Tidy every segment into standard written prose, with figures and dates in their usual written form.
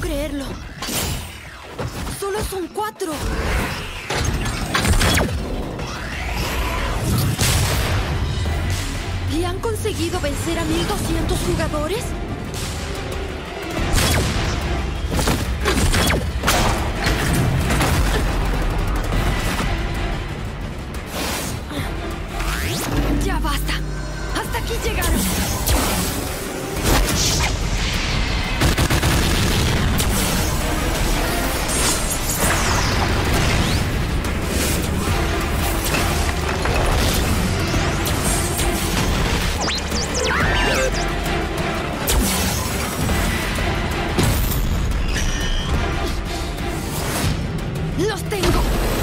creerlo. Solo son 4. ¿Y han conseguido vencer a 1200 jugadores? Ya basta. Hasta aquí llegaron. ¡Los tengo!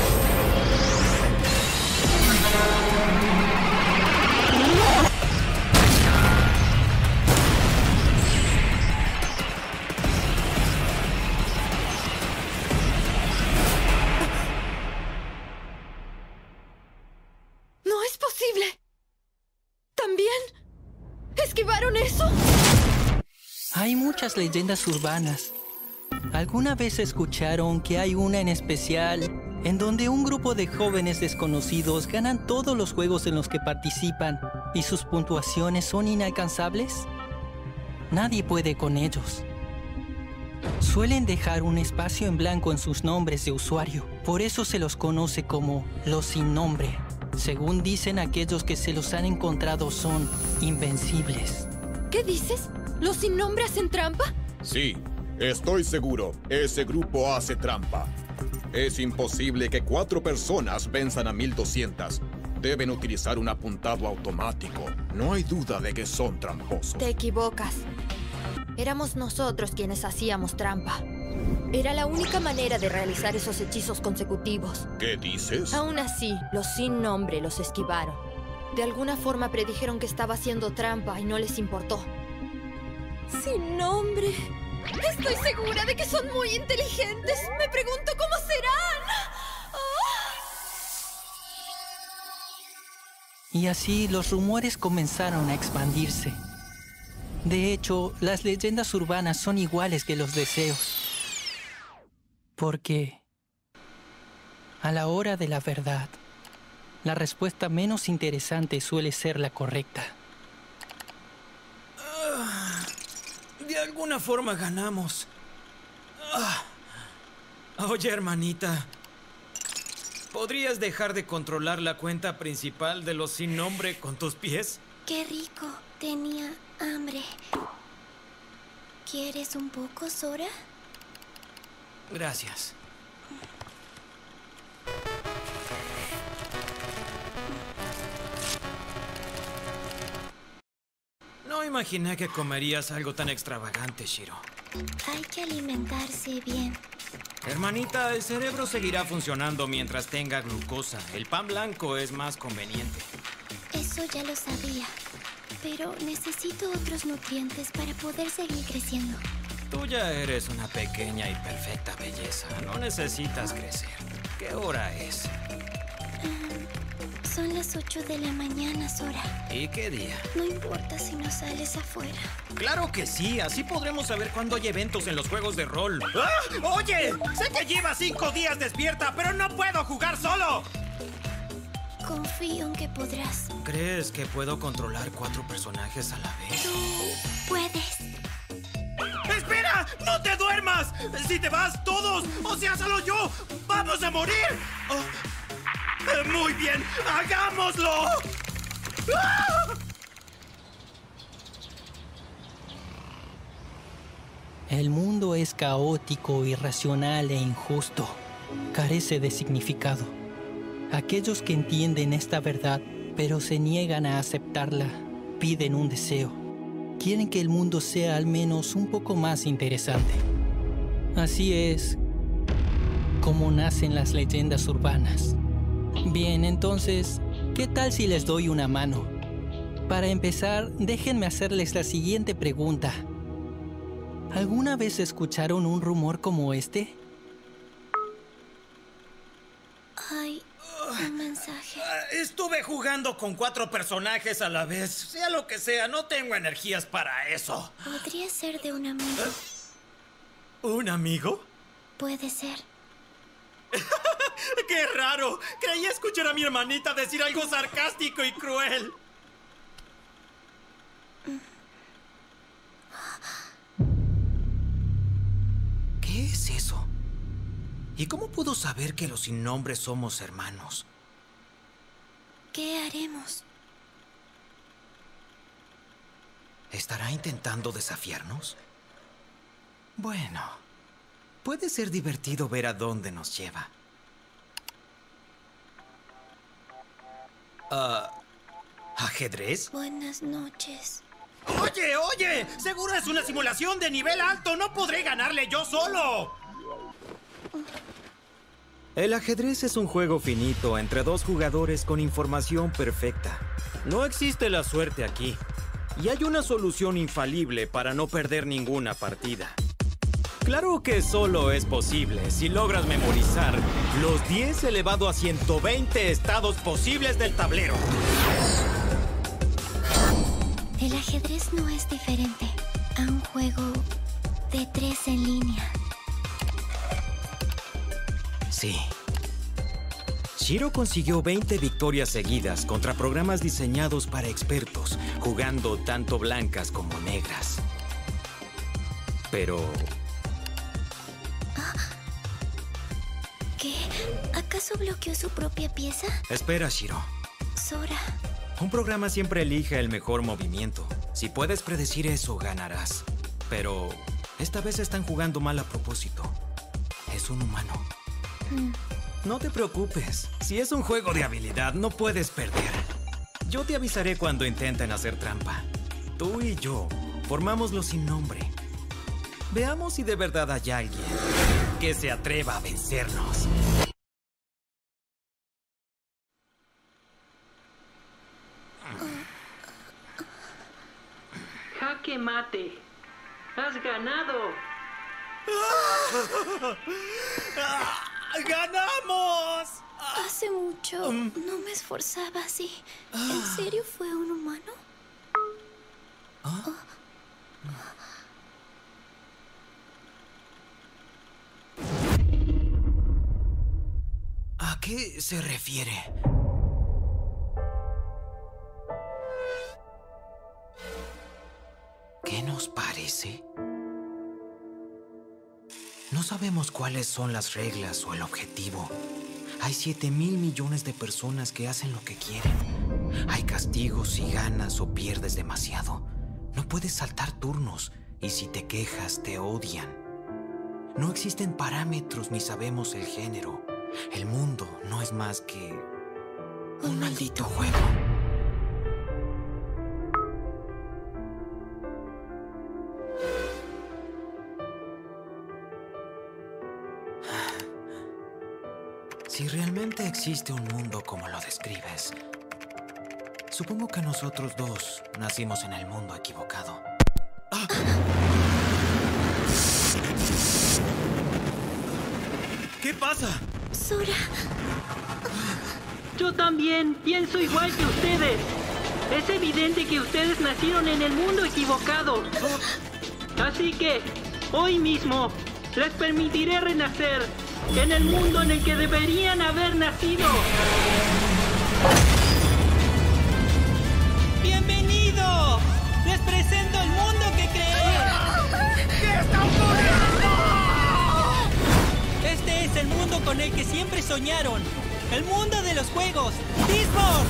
¡No es posible! ¿También esquivaron eso? Hay muchas leyendas urbanas. ¿Alguna vez escucharon que hay una en especial en donde un grupo de jóvenes desconocidos ganan todos los juegos en los que participan y sus puntuaciones son inalcanzables? Nadie puede con ellos. Suelen dejar un espacio en blanco en sus nombres de usuario. Por eso se los conoce como los sin nombre. Según dicen, aquellos que se los han encontrado son invencibles. ¿Qué dices? ¿Los sin nombre hacen trampa? Sí, estoy seguro. Ese grupo hace trampa. Es imposible que 4 personas venzan a 1200. Deben utilizar un apuntado automático. No hay duda de que son tramposos. Te equivocas. Éramos nosotros quienes hacíamos trampa. Era la única manera de realizar esos hechizos consecutivos. ¿Qué dices? Aún así, los sin nombre los esquivaron. De alguna forma predijeron que estaba haciendo trampa y no les importó. Sin nombre. Estoy segura de que son muy inteligentes. Me pregunto cómo serán. Y así los rumores comenzaron a expandirse. De hecho, las leyendas urbanas son iguales que los deseos. Porque a la hora de la verdad, la respuesta menos interesante suele ser la correcta. De alguna forma ganamos. Oye, hermanita, ¿podrías dejar de controlar la cuenta principal de los sin nombre con tus pies? Qué rico. Tenía hambre. ¿Quieres un poco, Sora? Gracias. No imaginé que comerías algo tan extravagante, Shiro. Hay que alimentarse bien. Hermanita, el cerebro seguirá funcionando mientras tenga glucosa. El pan blanco es más conveniente. Eso ya lo sabía. Pero necesito otros nutrientes para poder seguir creciendo. Tú ya eres una pequeña y perfecta belleza. No necesitas crecer. ¿Qué hora es? Son las 8 de la mañana, Sora. ¿Y qué día? No importa si no sales afuera. ¡Claro que sí! Así podremos saber cuándo hay eventos en los juegos de rol. ¡Ah! ¡Oye! Sé que llevas 5 días despierta, pero no puedo jugar solo. Confío en que podrás. ¿Crees que puedo controlar 4 personajes a la vez? Tú puedes. ¡Espera! ¡No te duermas! Si te vas todos, o sea, solo yo, ¡vamos a morir! ¡Muy bien! ¡Hagámoslo! ¡Ah! El mundo es caótico, irracional e injusto. Carece de significado. Aquellos que entienden esta verdad, pero se niegan a aceptarla, piden un deseo. Quieren que el mundo sea al menos un poco más interesante. Así es como nacen las leyendas urbanas. Bien, entonces, ¿qué tal si les doy una mano? Para empezar, déjenme hacerles la siguiente pregunta. ¿Alguna vez escucharon un rumor como este? Hay un mensaje. Estuve jugando con 4 personajes a la vez. Sea lo que sea, no tengo energías para eso. Podría ser de un amigo. ¿Un amigo? Puede ser. ¡Qué raro! Creí escuchar a mi hermanita decir algo sarcástico y cruel. ¿Qué es eso? ¿Y cómo pudo saber que los sin nombre somos hermanos? ¿Qué haremos? ¿Estará intentando desafiarnos? Bueno, puede ser divertido ver a dónde nos lleva. ¿Ajedrez? Buenas noches. ¡Oye, oye! ¡Seguro es una simulación de nivel alto! ¡No podré ganarle yo solo! El ajedrez es un juego finito entre dos jugadores con información perfecta. No existe la suerte aquí. Y hay una solución infalible para no perder ninguna partida. Claro que solo es posible si logras memorizar los 10 elevado a 120 estados posibles del tablero. El ajedrez no es diferente a un juego de 3 en línea. Sí. Shiro consiguió 20 victorias seguidas contra programas diseñados para expertos, jugando tanto blancas como negras. Pero... ¿Qué? ¿Acaso bloqueó su propia pieza? Espera, Shiro. Sora. Un programa siempre elige el mejor movimiento. Si puedes predecir eso, ganarás. Pero esta vez están jugando mal a propósito. Es un humano. No te preocupes. Si es un juego de habilidad, no puedes perder. Yo te avisaré cuando intenten hacer trampa. Tú y yo formamos los sin nombre. Veamos si de verdad hay alguien que se atreva a vencernos. Jaque mate. Has ganado. ¡Ganamos! Hace mucho no me esforzaba así. ¿En serio fue un humano? ¿A qué se refiere? ¿Qué nos parece? No sabemos cuáles son las reglas o el objetivo. Hay 7.000 millones de personas que hacen lo que quieren. Hay castigos si ganas o pierdes demasiado. No puedes saltar turnos y si te quejas te odian. No existen parámetros ni sabemos el género. El mundo no es más que un maldito juego. Si realmente existe un mundo como lo describes, supongo que nosotros dos nacimos en el mundo equivocado. ¿Qué pasa? Sora. Yo también pienso igual que ustedes. Es evidente que ustedes nacieron en el mundo equivocado. Así que, hoy mismo, les permitiré renacer en el mundo en el que deberían haber nacido. ¡Bienvenido! Les presento el mundo que creé. ¿Qué está ocurriendo? Este es el mundo con el que siempre soñaron. El mundo de los juegos. ¡Discord!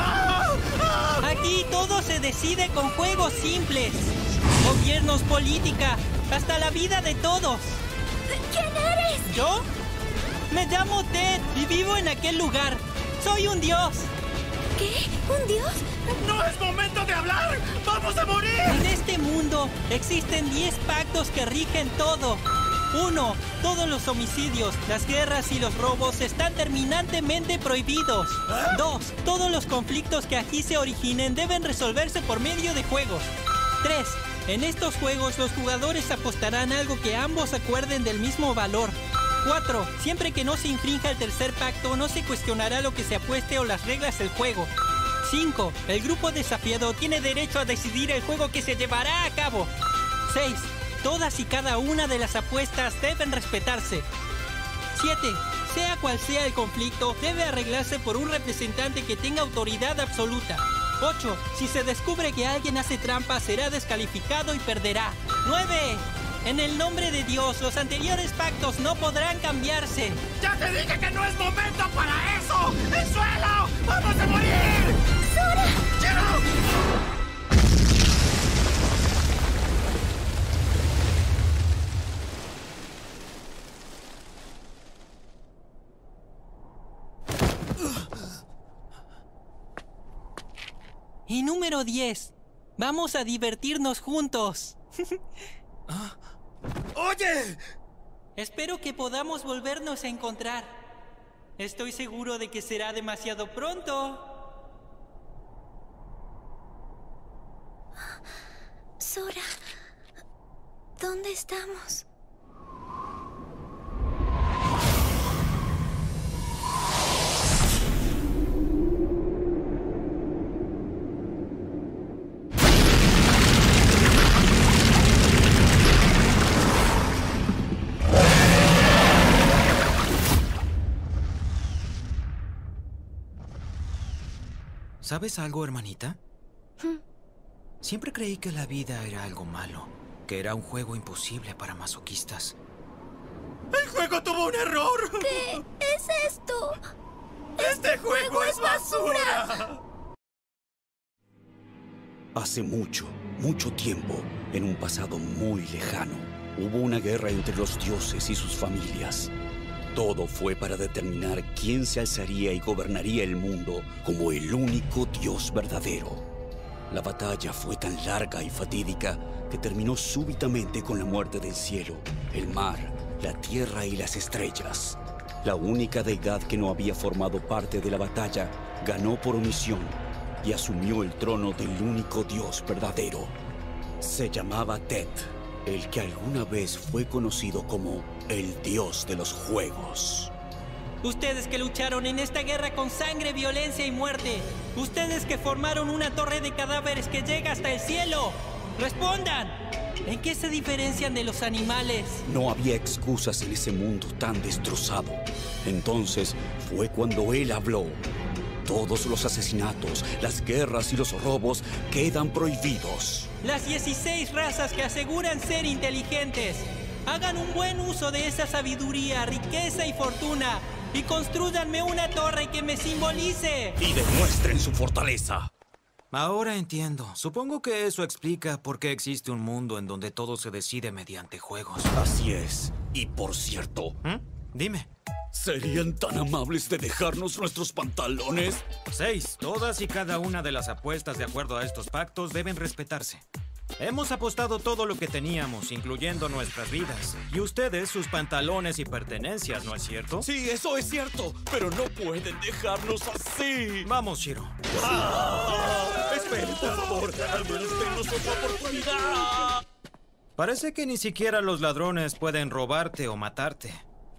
Aquí todo se decide con juegos simples. Gobiernos, política, hasta la vida de todos. ¿Quién eres? ¿Yo? Me llamo Ted y vivo en aquel lugar. Soy un dios. ¿Qué? ¿Un dios? ¡No es momento de hablar! ¡Vamos a morir! En este mundo existen 10 pactos que rigen todo. 1. Todos los homicidios, las guerras y los robos están terminantemente prohibidos. 2. Todos los conflictos que aquí se originen deben resolverse por medio de juegos. 3. En estos juegos los jugadores apostarán algo que ambos acuerden del mismo valor. 4. Siempre que no se infrinja el tercer pacto, no se cuestionará lo que se apueste o las reglas del juego. 5. El grupo desafiado tiene derecho a decidir el juego que se llevará a cabo. 6. Todas y cada una de las apuestas deben respetarse. 7. Sea cual sea el conflicto, debe arreglarse por un representante que tenga autoridad absoluta. 8. Si se descubre que alguien hace trampa, será descalificado y perderá. 9. En el nombre de Dios, los anteriores pactos no podrán cambiarse. ¡Ya te dije que no es momento para eso! ¡El suelo! ¡Vamos a morir! ¡Sora! ¡Shiro! Y número 10. Vamos a divertirnos juntos. ¡Oye! Espero que podamos volvernos a encontrar. Estoy seguro de que será demasiado pronto. Sora, ¿dónde estamos? ¿Sabes algo, hermanita? Siempre creí que la vida era algo malo, que era un juego imposible para masoquistas. ¡El juego tuvo un error! ¿Qué es esto? ¡Este juego es basura! Hace mucho, mucho tiempo, en un pasado muy lejano, hubo una guerra entre los dioses y sus familias. Todo fue para determinar quién se alzaría y gobernaría el mundo como el único Dios verdadero. La batalla fue tan larga y fatídica que terminó súbitamente con la muerte del cielo, el mar, la tierra y las estrellas. La única deidad que no había formado parte de la batalla ganó por omisión y asumió el trono del único Dios verdadero. Se llamaba Tet, el que alguna vez fue conocido como el Dios de los Juegos. Ustedes que lucharon en esta guerra con sangre, violencia y muerte. Ustedes que formaron una torre de cadáveres que llega hasta el cielo. ¡Respondan! ¿En qué se diferencian de los animales? No había excusas en ese mundo tan destrozado. Entonces fue cuando él habló. Todos los asesinatos, las guerras y los robos quedan prohibidos. Las 16 razas que aseguran ser inteligentes. Hagan un buen uso de esa sabiduría, riqueza y fortuna. Y constrúyanme una torre que me simbolice. Y demuestren su fortaleza. Ahora entiendo. Supongo que eso explica por qué existe un mundo en donde todo se decide mediante juegos. Así es. Y por cierto... Dime. ¿Serían tan amables de dejarnos nuestros pantalones? 6. Todas y cada una de las apuestas de acuerdo a estos pactos deben respetarse. Hemos apostado todo lo que teníamos, incluyendo nuestras vidas. Y ustedes, sus pantalones y pertenencias, ¿no es cierto? Sí, eso es cierto. Pero no pueden dejarnos así. Vamos, Shiro. Esperen, por favor. Al menos denos otra oportunidad. Parece que ni siquiera los ladrones pueden robarte o matarte.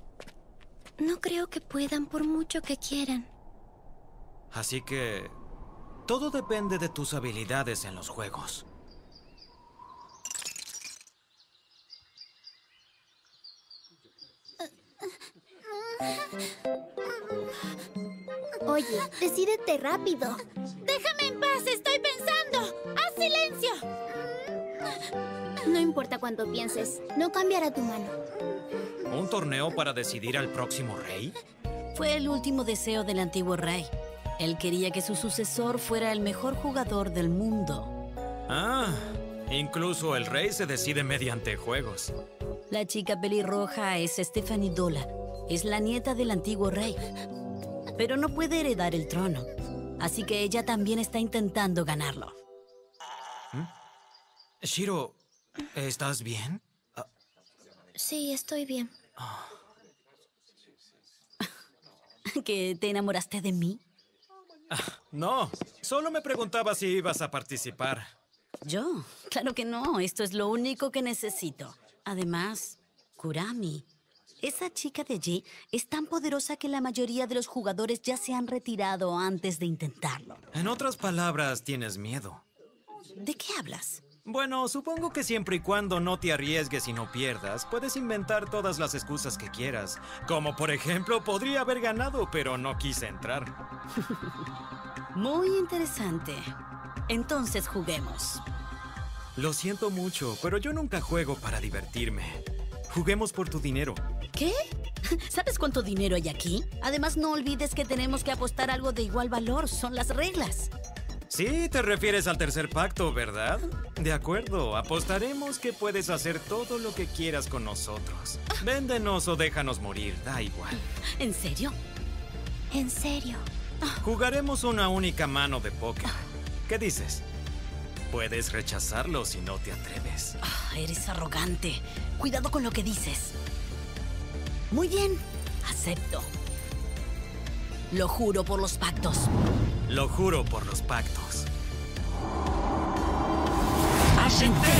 No creo que puedan por mucho que quieran. Así que... todo depende de tus habilidades en los juegos. Oye, decídete rápido. Déjame en paz, estoy pensando. ¡Haz silencio! No importa cuánto pienses, no cambiará tu mano. ¿Un torneo para decidir al próximo rey? Fue el último deseo del antiguo rey. Él quería que su sucesor fuera el mejor jugador del mundo. Ah, incluso el rey se decide mediante juegos. La chica pelirroja es Stephanie Dola. Es la nieta del antiguo rey. Pero no puede heredar el trono. Así que ella también está intentando ganarlo. Shiro, ¿estás bien? Sí, estoy bien. ¿Que te enamoraste de mí? No, solo me preguntaba si ibas a participar. ¿Yo? Claro que no. Esto es lo único que necesito. Además, Kurami, esa chica de allí es tan poderosa que la mayoría de los jugadores ya se han retirado antes de intentarlo. En otras palabras, tienes miedo. ¿De qué hablas? Bueno, supongo que siempre y cuando no te arriesgues y no pierdas, puedes inventar todas las excusas que quieras. Como por ejemplo, podría haber ganado, pero no quise entrar. Muy interesante. Entonces juguemos. Lo siento mucho, pero yo nunca juego para divertirme. Juguemos por tu dinero. ¿Qué? ¿Sabes cuánto dinero hay aquí? Además, no olvides que tenemos que apostar algo de igual valor. Son las reglas. Sí, te refieres al tercer pacto, ¿verdad? De acuerdo, apostaremos que puedes hacer todo lo que quieras con nosotros. Véndenos o déjanos morir, da igual. ¿En serio? En serio. Jugaremos una única mano de póker. ¿Qué dices? Puedes rechazarlo si no te atreves. Eres arrogante. Cuidado con lo que dices. Muy bien, acepto. Lo juro por los pactos. Lo juro por los pactos. ¡Ashente!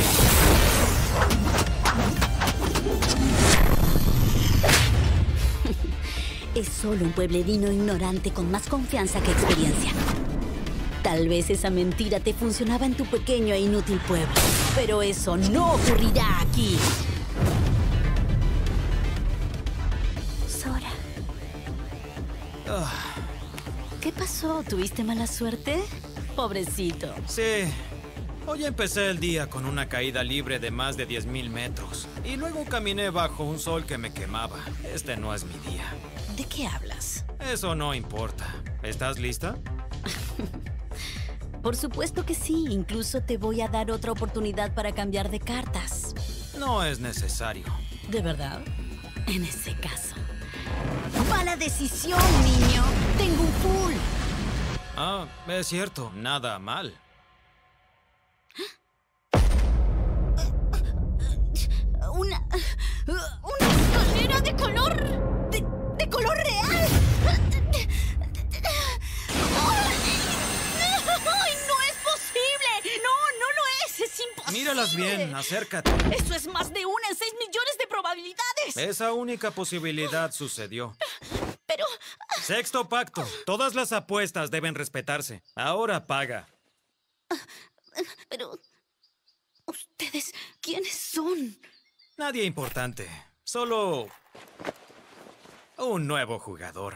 Es solo un pueblerino ignorante con más confianza que experiencia. Tal vez esa mentira te funcionaba en tu pequeño e inútil pueblo, pero eso no ocurrirá aquí. Sora. ¿Qué pasó? ¿Tuviste mala suerte? Pobrecito. Sí. Hoy empecé el día con una caída libre de más de 10,000 metros. Y luego caminé bajo un sol que me quemaba. Este no es mi día. ¿De qué hablas? Eso no importa. ¿Estás lista? Por supuesto que sí. Incluso te voy a dar otra oportunidad para cambiar de cartas. No es necesario. ¿De verdad? En ese caso. ¡Mala decisión, niño! ¡Tengo un full! Ah, es cierto. Nada mal. Una escalera de color... de color real. ¡Ay, no es posible! ¡No, no lo es! ¡Es imposible! Míralas bien, acércate. Eso es más de una en 6 millones de probabilidades. Esa única posibilidad sucedió. Pero... Sexto pacto. Todas las apuestas deben respetarse. Ahora paga. Pero... ¿ustedes quiénes son? Nadie importante. Solo... un nuevo jugador.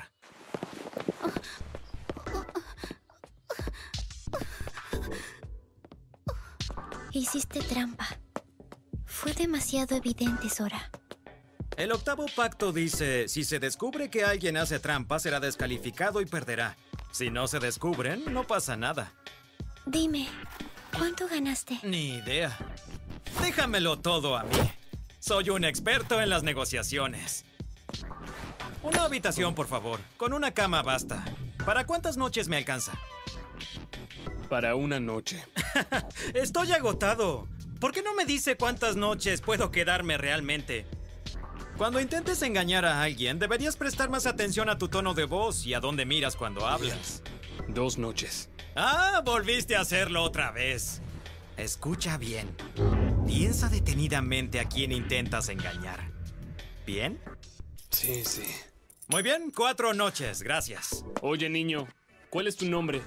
Hiciste trampa. Fue demasiado evidente, Sora. El octavo pacto dice, si se descubre que alguien hace trampa, será descalificado y perderá. Si no se descubren, no pasa nada. Dime, ¿cuánto ganaste? Ni idea. Déjamelo todo a mí. Soy un experto en las negociaciones. Una habitación, por favor. Con una cama basta. ¿Para cuántas noches me alcanza? Para una noche. Estoy agotado. ¿Por qué no me dice cuántas noches puedo quedarme realmente? Cuando intentes engañar a alguien, deberías prestar más atención a tu tono de voz y a dónde miras cuando hablas. 2 noches. ¡Ah! Volviste a hacerlo otra vez. Escucha bien. Piensa detenidamente a quién intentas engañar. ¿Bien? Sí. Muy bien, 4 noches, gracias. Oye, niño, ¿cuál es tu nombre?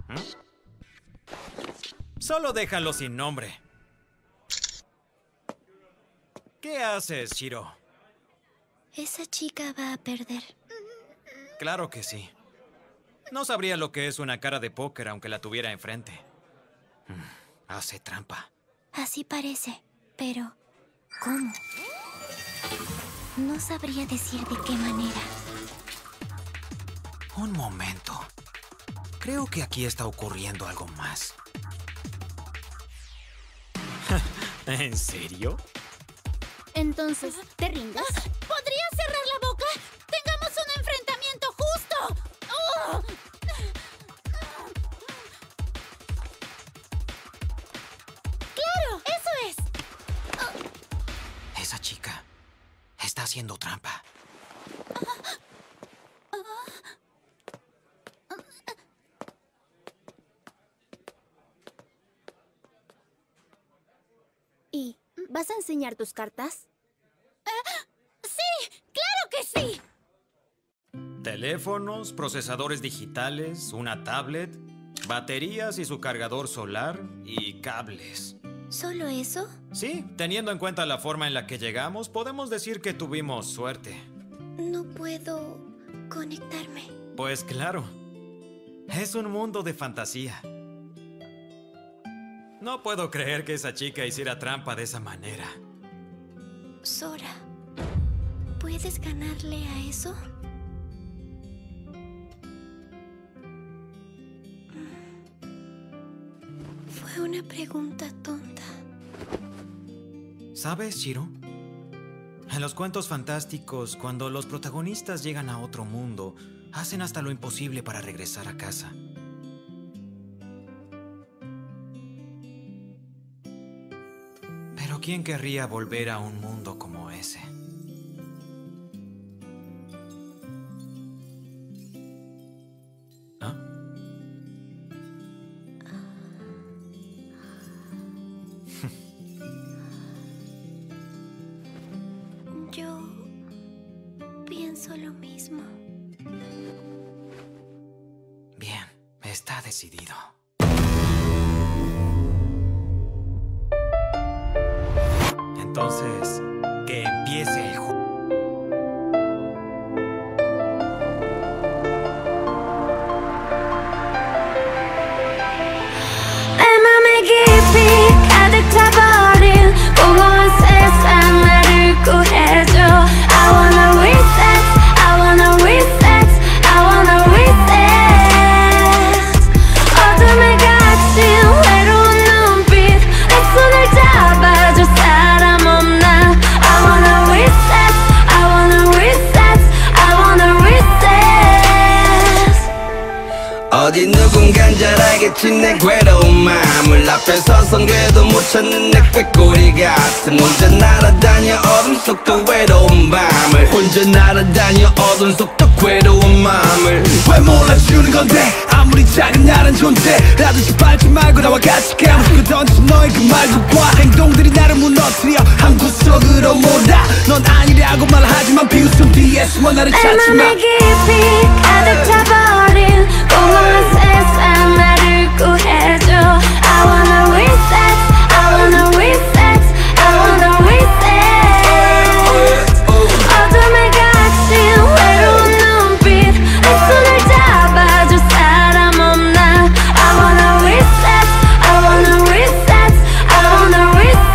Solo déjalo sin nombre. ¿Qué haces, Shiro? Esa chica va a perder. Claro que sí. No sabría lo que es una cara de póker aunque la tuviera enfrente. Hace trampa. Así parece, pero ¿cómo? No sabría decir de qué manera. Un momento. Creo que aquí está ocurriendo algo más. ¿En serio? Entonces, ¿te rindes? ¿Podrías cerrar la boca? ¡Tengamos un enfrentamiento justo! ¡Oh! ¡Claro! ¡Eso es! Esa chica está haciendo trampa. ¿Y vas a enseñar tus cartas? ¡Sí! ¡Claro que sí! Teléfonos, procesadores digitales, una tablet, baterías y su cargador solar y cables. ¿Solo eso? Sí, teniendo en cuenta la forma en la que llegamos, podemos decir que tuvimos suerte. No puedo conectarme. Pues claro, es un mundo de fantasía. No puedo creer que esa chica hiciera trampa de esa manera. Sora, ¿puedes ganarle a eso? Fue una pregunta tonta. ¿Sabes, Shiro? En los cuentos fantásticos, cuando los protagonistas llegan a otro mundo, hacen hasta lo imposible para regresar a casa. Pero ¿quién querría volver a un mundo como ese? ¿Ah? Yo pienso lo mismo. Bien, está decidido. Entonces, que empiece el juego. 내 맘에 깊이 가득 차버린 공허한 세상 나를 구해줘. I wanna reset, I wanna reset, I wanna reset. 어둠에 갇힌 외로운 눈빛 내 손을 잡아줘. 사람 없나? I wanna reset, I wanna reset, I wanna reset. 어디 누군간 잘 알겠지 내 괴로운 마음을 앞에 서선 궤도 못 찾는 내 꾀꼬리 같은 혼자 날아다녀 어둠 속도 외로운 밤을 혼자 날아다녀 어둠 속도 괴로운 마음을 왜 몰라주는 건데 아무리 작은 나란 존재라도 짓밟지 말고 나와 같이 감추고 던진 너의 그 말들과 행동들이 나를 무너뜨려 한 구석으로 몰아 넌 아니라고 말하지만 비웃음 뒤에 숨어 나를 찾지 마. 내 맘에 깊이 가득 차버린 공허한 세상 나를 구해줘. I wanna reset, I wanna reset, I wanna reset. 어둠에 갇힌 외로운 눈빛 내 손을 잡아줘. 사람 없나? I wanna reset, I wanna reset, I wanna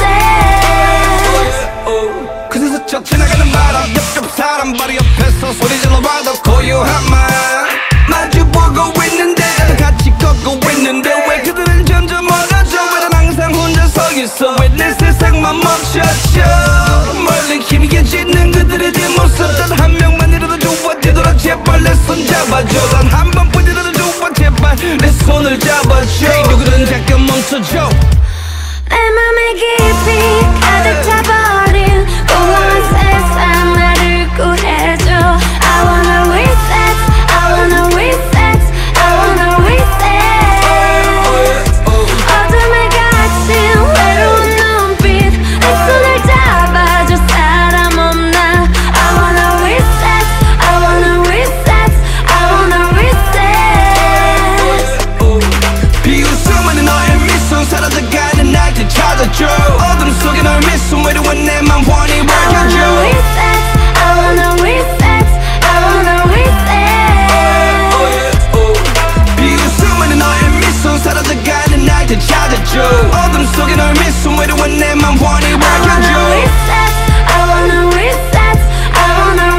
reset. 그래서 저 지나가는 바람 옆 사람 바로 옆에서 소리 질러봐도 고요한 말 마주보고 있는데 같이 걷고 있는데 왜 그들은 점점 멀어져 왜 난 항상 혼자 서 있어 왜 내 세상만 멈춰져 멀리 희미해지는 그들의 뒷모습 단 한 명만이라도 좋아 뒤돌아 제발 내 손 잡아줘 단 한 번뿐이라도 좋아 제발 내 손을 잡아줘 누구든 잠깐 멈춰줘 내 맘에 깊이 가득 차버린 공허한 세상 나를 구해줘. I wanna reset, I wanna reset, I wanna reset. 어둠에 갇힌 외로운 눈빛 내 손을 잡아줘. 사람 없나? I wanna reset, I wanna reset, I wanna reset. 비웃음은 너의 미소 사라져가는 날 되찾아줘 어둠 속에 너의 미소 외로운 내 맘 환히 밝혀줘 I wanna reset, I wanna reset. 비웃음은 너의 미소 사라져가는 날 되찾아줘 어둠 속에 너의 미소 외로운 내 맘 환히 I wanna 밝혀줘 reset, I wanna reset, I wanna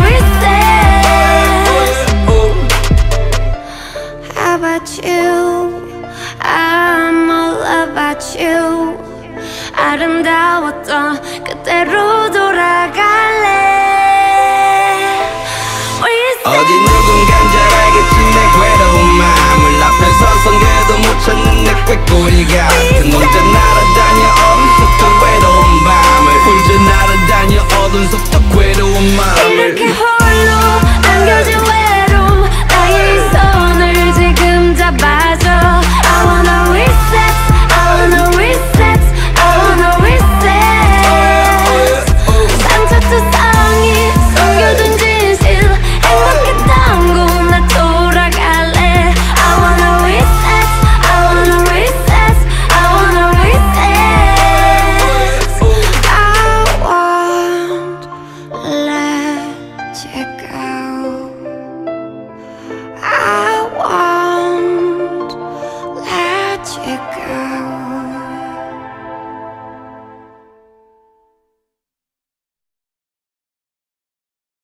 reset. How about you? I'm all about you. 아름다웠던 그때로 돌아갈래. 어디 누군간 잘 알겠지 내 괴로운 마음을 앞에 서선 궤도 못 찾는 내 꾀꼬리 같은 혼자 날아다녀